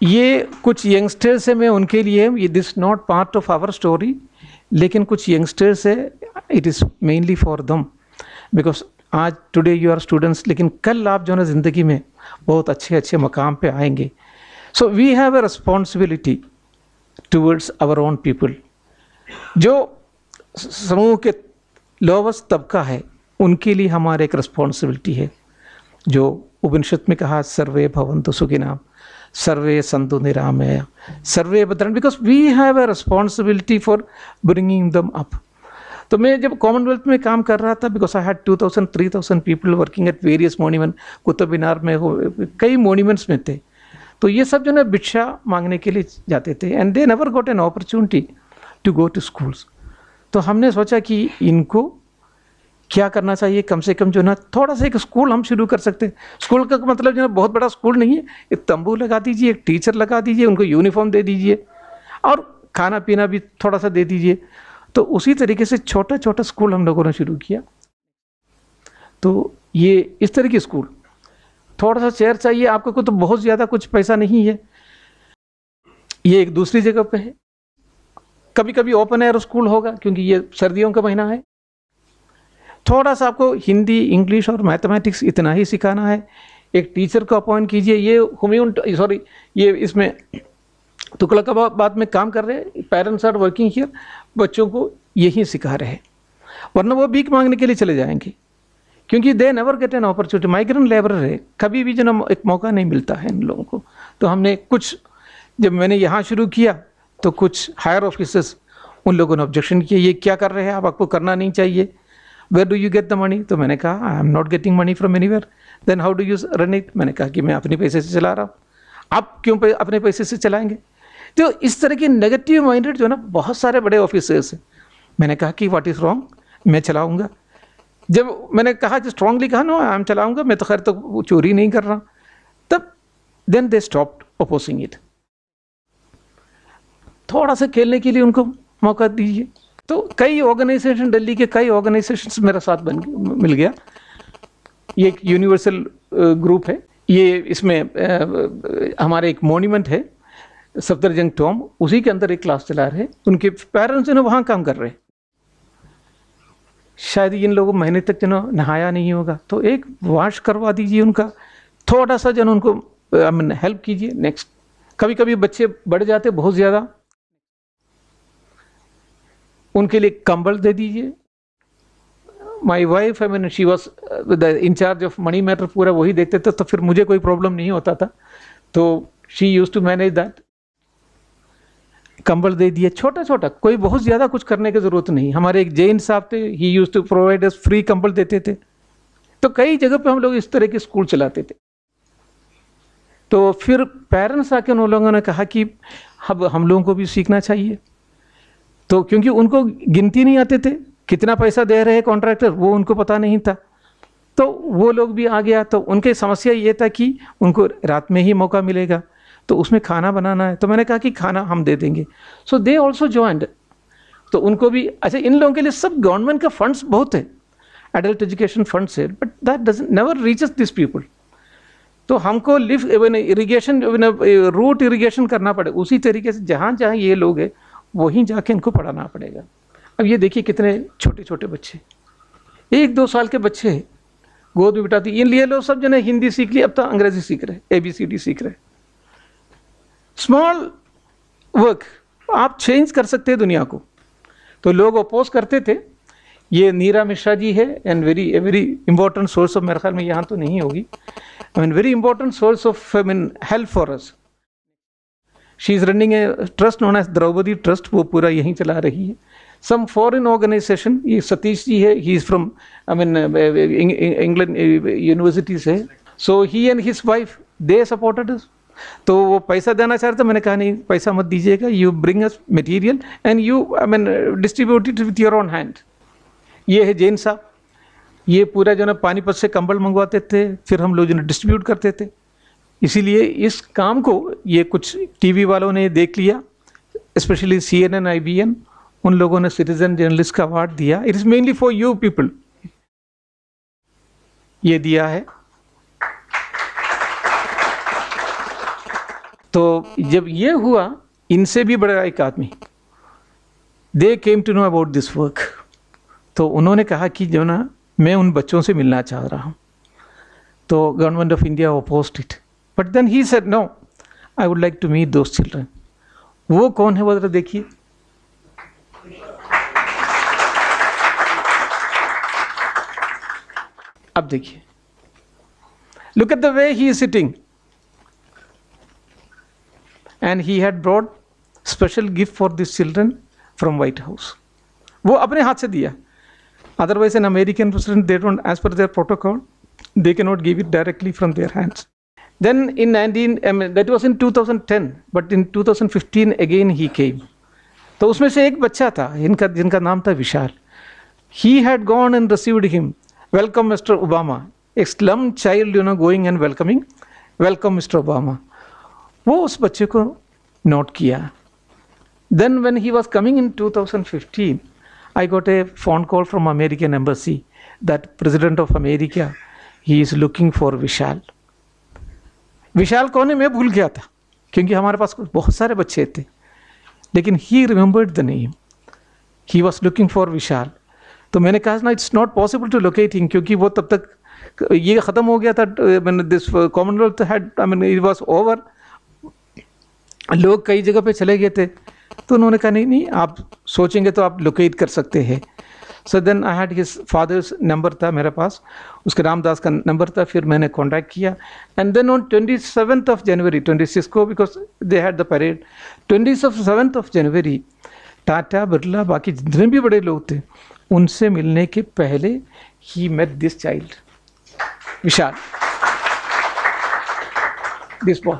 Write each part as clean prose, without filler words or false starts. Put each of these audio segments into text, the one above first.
ये कुछ यंगस्टर्स है, मैं उनके लिए, ये this not part of our story, लेकिन कुछ यंगस्टर्स है, it is mainly for them, because आज टुडे यू आर स्टूडेंट्स, लेकिन कल आप जो है ज़िंदगी में बहुत अच्छे अच्छे मकाम पे आएंगे. So we have a responsibility towards our own people. जो समूह के लोवेस्ट तबका है उनके लिए हमारे एक रिस्पॉन्सिबिलिटी है, जो उपनिषद में कहा सर्वे भवन्तु सुखिनः, सर्वे सन्तु निरामया, सर्वे भद्राणि, because we have a responsibility for bringing them up. तो मैं जब कॉमनवेल्थ में काम कर रहा था, because I had 2000-3000 people working at various monument, Qutub Minar में हो, कई मोन्यूमेंट्स में थे. तो ये सब जो है भिक्षा मांगने के लिए जाते थे, and they never got an opportunity to go to schools. तो हमने सोचा कि इनको क्या करना चाहिए, कम से कम जो ना थोड़ा सा एक स्कूल हम शुरू कर सकते हैं. स्कूल का मतलब जो है बहुत बड़ा स्कूल नहीं है, एक तंबू लगा दीजिए, एक टीचर लगा दीजिए, उनको यूनिफॉर्म दे दीजिए और खाना पीना भी थोड़ा सा दे दीजिए. तो उसी तरीके से छोटा छोटा स्कूल हम लोगों ने शुरू किया. तो ये इस तरह की स्कूल, थोड़ा सा चेयर चाहिए आपको, तो बहुत ज़्यादा कुछ पैसा नहीं है. ये एक दूसरी जगह पे है. कभी कभी ओपन एयर स्कूल होगा, क्योंकि ये सर्दियों का महीना है. थोड़ा सा आपको हिंदी, इंग्लिश और मैथमेटिक्स इतना ही सिखाना है. एक टीचर को अपॉइंट कीजिए. ये इसमें तुगलकाबाद में काम कर रहे हैं, पेरेंट्स आर वर्किंग हियर, बच्चों को यही सिखा रहे हैं, वरना वो भीख मांगने के लिए चले जाएंगे, क्योंकि they never get an opportunity. Migrant labourer है, कभी भी जो एक मौका नहीं मिलता है इन लोगों को. तो हमने कुछ, जब मैंने यहाँ शुरू किया तो कुछ हायर ऑफिसर्स, उन लोगों ने ऑब्जेक्शन किया, ये क्या कर रहे हैं आप, आपको करना नहीं चाहिए. Where do you get the money? तो मैंने कहा I am not getting money from anywhere. Then how do you run it? मैंने कहा कि मैं अपने पैसे से चला रहा हूँ. आप क्यों अपने पैसे से चलाएंगे? तो इस तरह की नेगेटिव माइंडेड जो ना बहुत सारे बड़े ऑफिसर्स हैं. मैंने कहा कि व्हाट इज़ रॉन्ग, मैं चलाऊँगा. जब मैंने कहा कि स्ट्रांगली कहा नो आई एम चलाऊँगा, मैं तो खैर तो चोरी नहीं कर रहा, तब then they stopped opposing it. थोड़ा सा खेलने के लिए उनको मौका दीजिए. तो कई ऑर्गेनाइजेशन, दिल्ली के कई ऑर्गेनाइजेशन मेरा साथ मिल गया. ये एक यूनिवर्सल ग्रुप है. ये इसमें हमारे एक मोन्यूमेंट है सफदरजंग टॉम, उसी के अंदर एक क्लास चला रहे. उनके पेरेंट्स जो वहाँ काम कर रहे. शायद इन लोगों महीने तक जो नहाया नहीं होगा, तो एक वॉश करवा दीजिए उनका, थोड़ा सा जो उनको हेल्प कीजिए. नेक्स्ट, कभी कभी बच्चे बढ़ जाते बहुत ज़्यादा, उनके लिए कंबल दे दीजिए. My wife she was the incharge of money matter, पूरा वही देखते थे, तो फिर मुझे कोई प्रॉब्लम नहीं होता था. तो she used to manage that. कंबल दे दिए, छोटा छोटा, कोई बहुत ज़्यादा कुछ करने की ज़रूरत नहीं. हमारे एक जैन साहब थे, he used to provide us free कंबल देते थे. तो कई जगह पे हम लोग इस तरह के स्कूल चलाते थे. तो फिर पेरेंट्स आके उन लोगों ने कहा कि अब हम लोगों को भी सीखना चाहिए. तो क्योंकि उनको गिनती नहीं आते थे, कितना पैसा दे रहे हैं कॉन्ट्रैक्टर, वो उनको पता नहीं था. तो वो लोग भी आ गया. तो उनकी समस्या ये था कि उनको रात में ही मौका मिलेगा, तो उसमें खाना बनाना है. तो मैंने कहा कि खाना हम दे देंगे. So they also joined. तो उनको भी, अच्छा इन लोगों के लिए सब गवर्नमेंट का फंड्स बहुत है, एडल्ट एजुकेशन फंड्स है, but that doesn't never reaches this people. तो हमको लिफ्ट इरीगेशन, रूट इरीगेशन करना पड़े. उसी तरीके से जहाँ जहाँ ये लोग हैं वहीं जाके इनको पढ़ाना पड़ेगा. अब ये देखिए कितने छोटे छोटे बच्चे, 1-2 साल के बच्चे गोद में बिठाती. इन लिए लोग सब जने हिंदी सीख लिए, अब तो अंग्रेजी सीख रहे, ABCD सीख रहे. स्मॉल वर्क आप चेंज कर सकते हैं दुनिया को. तो लोग अपोज करते थे. ये नीरा मिश्रा जी है, and very important source of, मेरे ख्याल में यहाँ तो नहीं होगी, very important source of help for us. She is running a trust known as Draupadi trust, वो पूरा यहीं चला रही है. सम फॉरेन ऑर्गेनाइजेशन, ये सतीश जी है, he is from England university से. So he and his wife they supported us. तो वो पैसा देना चाह रहे थे, मैंने कहा नहीं पैसा मत दीजिएगा, you bring us material and you distribute it with your own hand. ये है जैन साहब, ये पूरा जो है पानीपत से कंबल मंगवाते थे, फिर हम लोग जो है डिस्ट्रीब्यूट करते थे. इसीलिए इस काम को ये कुछ टीवी वालों ने देख लिया, स्पेशली CNN, IBN, उन लोगों ने सिटीजन जर्नलिस्ट का अवार्ड दिया. It is mainly for you people, ये दिया है. तो जब ये हुआ, इनसे भी बड़ा एक आदमी, they came to know about this work, तो उन्होंने कहा कि जो ना मैं उन बच्चों से मिलना चाह रहा हूँ। तो government of India opposed it, but then he said no, I would like to meet those children. वो कौन है वो जरा देखिए। अब देखिए, look at the way he is sitting, and he had brought special gift for these children from White House. वो अपने हाथ से दिया। Otherwise an American president, they don't, as per their protocol, they cannot give it directly from their hands. Then in that was in 2010, but in 2015 again he came. तो उसमें से एक बच्चा था जिनका नाम था विशाल। He had gone and received him. Welcome Mr. Obama. A slum child, going and welcoming. Welcome Mr. Obama. वो उस बच्चे को नोट किया। Then when he was coming in 2015, I got a phone call from American embassy that President of America, he is looking for विशाल। विशाल कौन है मैं भूल गया था, क्योंकि हमारे पास बहुत सारे बच्चे थे, लेकिन he remembered the name. He was looking for विशाल। तो मैंने कहा ना, it's not possible to locate him, क्योंकि वो तब तक ये ख़त्म हो गया था। This Commonwealth had, it was over, लोग कई जगह पे चले गए थे। तो उन्होंने कहा नहीं नहीं, आप सोचेंगे तो आप लोकेट कर सकते हैं। So then I had his father's number था मेरे पास, उसके रामदास का नंबर था। फिर मैंने कॉन्टैक्ट किया, and then on 27th of January, 26 को, because they had the parade, 27th of January, Tata Birla बाकी जितने भी बड़े लोग थे, उनसे मिलने के पहले ही met this child Vishal, this boy.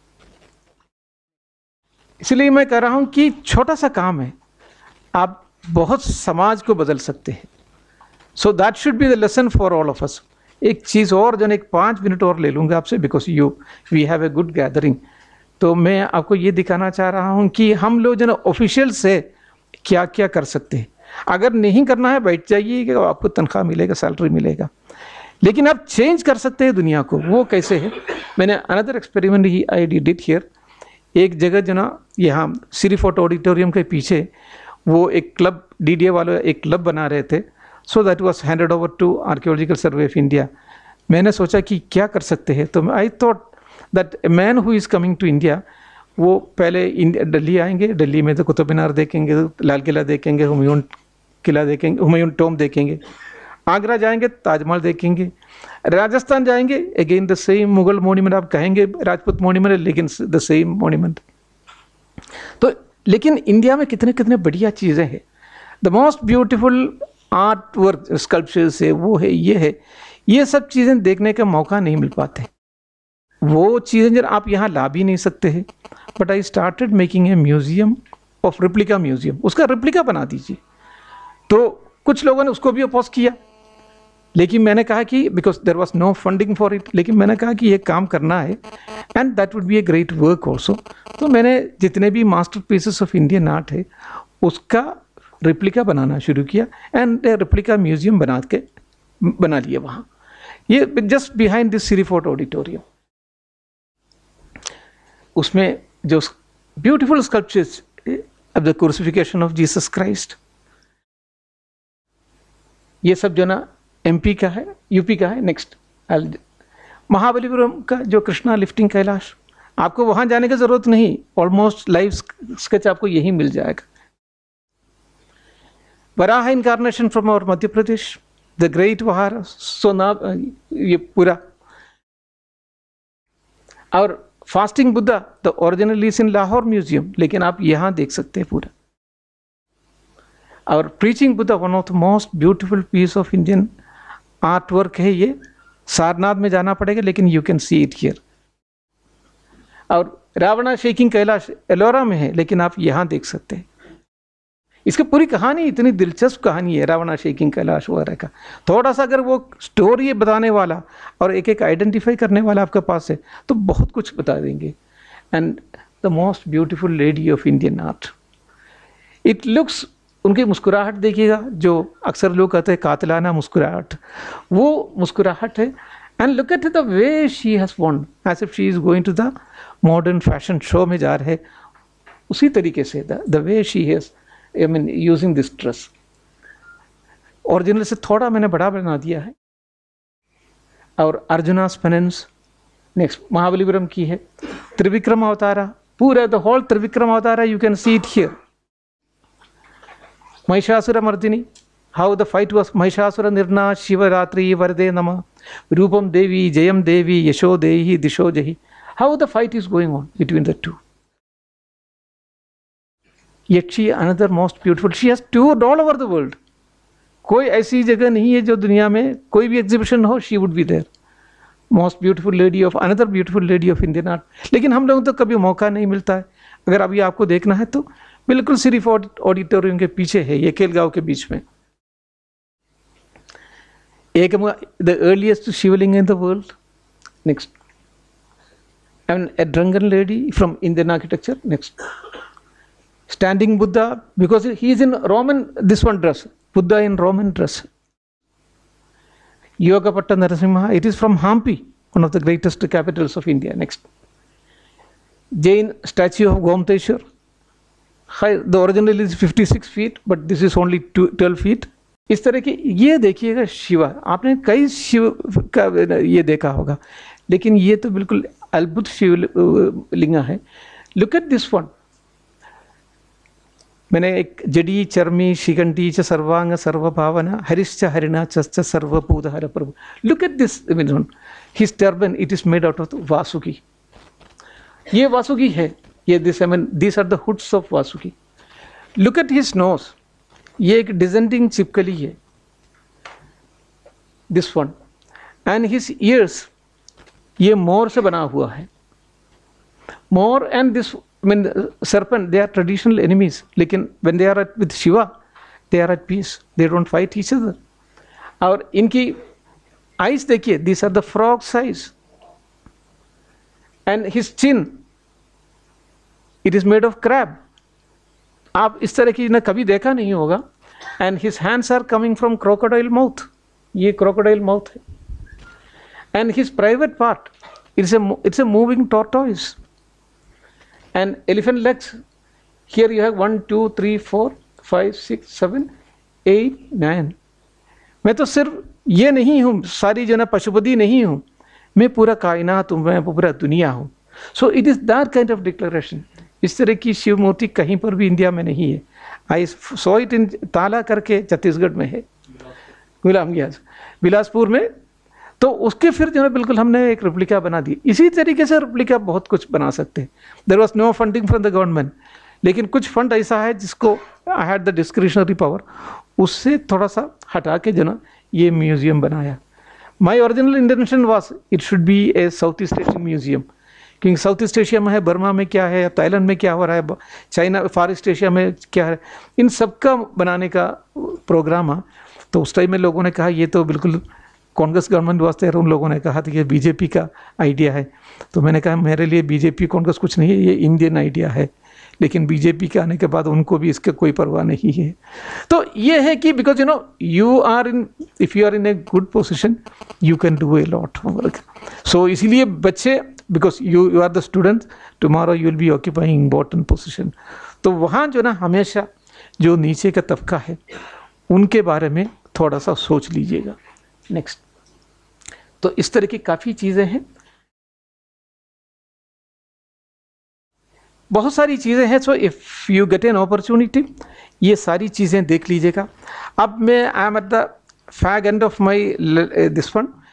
इसलिए मैं कह रहा हूं कि छोटा सा काम है, आप बहुत समाज को बदल सकते हैं। So that should be the lesson for all of us. एक चीज़ और, जो 5 मिनट और ले लूँगा आपसे, because we have a good gathering. तो मैं आपको ये दिखाना चाह रहा हूँ कि हम लोग जो ऑफिशियल से क्या क्या कर सकते हैं। अगर नहीं करना है, बैठ जाइए कि आपको तनख्वाह मिलेगा, सैलरी मिलेगा, लेकिन आप चेंज कर सकते हैं दुनिया को। वो कैसे है? मैंने अनदर एक्सपेरिमेंट ही आई डिड हियर। एक जगह जो ना, यहाँ श्री फोर्ट ऑडिटोरियम के पीछे वो एक क्लब, DDA वाले एक क्लब बना रहे थे। So that was handed over to Archaeological Survey of India. मैंने सोचा कि क्या कर सकते हैं, तो I thought that a man who is coming to India, वो पहले दिल्ली आएंगे, दिल्ली में तो कुतुब मीनार देखेंगे, लाल किला देखेंगे, हुमायूं किला देखेंगे, हुमायूं टॉम देखेंगे, आगरा जाएंगे, ताजमहल देखेंगे, राजस्थान जाएंगे, again the same Mughal monument, आप कहेंगे राजपूत मोन्यूमेंट, लेकिन द सेम मोन्यूमेंट। तो लेकिन इंडिया में कितने कितने बढ़िया चीज़ें हैं। The most beautiful art work, sculptures है, वो है, ये है, ये सब चीज़ें देखने का मौका नहीं मिल पाते। वो चीज़ें जब आप यहाँ ला भी नहीं सकते हैं। But I started making a museum of replica museum, उसका रिप्लिका बना दीजिए। तो कुछ लोगों ने उसको भी अपोज किया, लेकिन मैंने कहा कि because there was no funding for it, लेकिन मैंने कहा कि ये काम करना है, and that would be a great work also. तो मैंने जितने भी master pieces of Indian art है, उसका रिप्लिका बनाना शुरू किया, एंड रिप्लिका म्यूजियम बना लिया वहाँ, ये just behind this Siri fort auditorium. उसमें जो beautiful sculptures of the crucifixion of Jesus Christ, ये सब जो ना MP का है, UP का है। नेक्स्ट महाबलीपुरम का जो कृष्णा लिफ्टिंग कैलाश, आपको वहाँ जाने की ज़रूरत नहीं, ऑलमोस्ट लाइव स्केच आपको यही मिल जाएगा। Varaha incarnation from our Madhya Pradesh, the great वहार सोना, ये पूरा, और fasting Buddha the original is in Lahore museum, लेकिन आप यहाँ देख सकते हैं पूरा। और preaching Buddha, one of the most beautiful piece of Indian art work है। ये सारनाथ में जाना पड़ेगा, लेकिन you can see it here. और रावणा शेकिंग कैलाश एलोरा में है, लेकिन आप यहाँ देख सकते हैं। इसकी पूरी कहानी इतनी दिलचस्प कहानी है रावणा शेकिंग कैलाश वगैरह का। थोड़ा सा अगर वो स्टोरी बताने वाला और एक एक आइडेंटिफाई करने वाला आपके पास है, तो बहुत कुछ बता देंगे। And the most beautiful lady of Indian art, it looks, उनकी मुस्कुराहट देखिएगा, जो अक्सर लोग कहते हैं कातिलाना मुस्कुराहट, वो मुस्कुराहट है। And look at the way she has worn as if she is going to the modern fashion show में जा रहे, उसी तरीके से the way she has I mean using this dress. Original से थोड़ा मैंने बड़ा बना दिया है। और अर्जुनास पेनेंस नेक्स्ट महाबलीपुरम की है। त्रिविक्रम अवतारा, पूरा the whole Trivikrama Avatara you can see it here. Mahishasura Mardini, how the fight was. महिषासुर निर्ना शिवरात्रि वरदे नमः, रूपम देवी जयम देवी यशो देहि दिशो जहि, how the fight is going on between the two. Yet she another most beautiful, she has toured all over the world। कोई ऐसी जगह नहीं है जो दुनिया में कोई भी एग्जीबिशन हो, she would be there. Most beautiful lady of another beautiful lady of Indian art. लेकिन हम लोगों को तो कभी मौका नहीं मिलता है। अगर अभी आपको देखना है तो बिल्कुल सिर्फ ऑडिटोरियम के पीछे है, ये केलगांव के बीच में। एक the earliest Shivling in the world. Next and a drunken lady from Indian architecture. Next standing Buddha, because he is in Roman, this one dress, Buddha in Roman dress. Yogapatta Narasimha, it is from Hampi, one of the greatest capitals of India. Next, Jain statue of Gomteshwar. The original is 56 feet, but this is only 12 feet. इस तरह के ये देखिएगा शिवा, आपने कई शिव का ये देखा होगा, लेकिन ये तो बिल्कुल अद्भुत शिवलिंगा है। Look at this one. मैंने एक जडी चर्मी शिखंडी च सर्वांग सर्वभावना हरिश्च हरिणा च सर्वभूत हर प्रभु। Look at this one, his turban, it is made out of Vasuki. ये वासुकी है, ये this I mean this are the hoods of Vasuki. Look at his nose, ये एक डिजेंडिंग चिपकली है, this one. And his ears, ये मोर से बना हुआ है। मोर and this I mean serpent, they are traditional enemies, लेकिन when they are with Shiva they are at peace, they don't fight each other। और इनकी eyes देखिए, these are the frog's eyes, and his chin, it is made of crab। आप इस तरह की ना कभी देखा नहीं होगा। and his hands are coming from crocodile mouth, ये crocodile mouth है। and his private part, it's a moving tortoise। and elephant legs, here you have 1 2 3 4 5 6 7 8 9। मैं तो सिर्फ ये नहीं हूँ, सारी जो ना पशुपति नहीं हूँ, मैं पूरा कायनात हूँ, मैं पूरा दुनिया हूँ। So it is that kind of declaration. इस तरह की शिव मूर्ति कहीं पर भी इंडिया में नहीं है। आई सॉ इट इन ताला करके छत्तीसगढ़ में है, गुलाम गयास बिलासपुर में। तो उसके फिर जो है बिल्कुल हमने एक रेप्लिका बना दी। इसी तरीके से रेप्लिका बहुत कुछ बना सकते हैं। There was no funding from the government, लेकिन कुछ फंड ऐसा है जिसको I had the discretionary power, उससे थोड़ा सा हटा के जो ना ये म्यूजियम बनाया। My original intention was it should be a South East Asian museum, क्योंकि साउथ ईस्ट एशिया में है, बर्मा में क्या है, थाईलैंड में क्या हो रहा है, चाइना फार ईस्ट एशिया में क्या है, इन सब का बनाने का प्रोग्राम है। तो उस टाइम में लोगों ने कहा ये तो बिल्कुल कांग्रेस गवर्नमेंट वास्ते, उन लोगों ने कहा था कि ये बीजेपी का आइडिया है। तो मैंने कहा मेरे लिए बीजेपी कांग्रेस कुछ नहीं है, ये इंडियन आइडिया है। लेकिन बीजेपी के आने के बाद उनको भी इसके कोई परवाह नहीं है। तो ये है कि because you are in, if you are in a good position you can do a lot work. So इसीलिए बच्चे, because you are the student, tomorrow you will be occupying important position. तो वहाँ जो ना हमेशा जो नीचे का तबका है उनके बारे में थोड़ा सा सोच लीजिएगा। नेक्स्ट, तो इस तरह की काफ़ी चीज़ें हैं, बहुत सारी चीज़ें हैं। So if you get an opportunity ये सारी चीज़ें देख लीजिएगा। अब मैं I am at the fag end of my this one.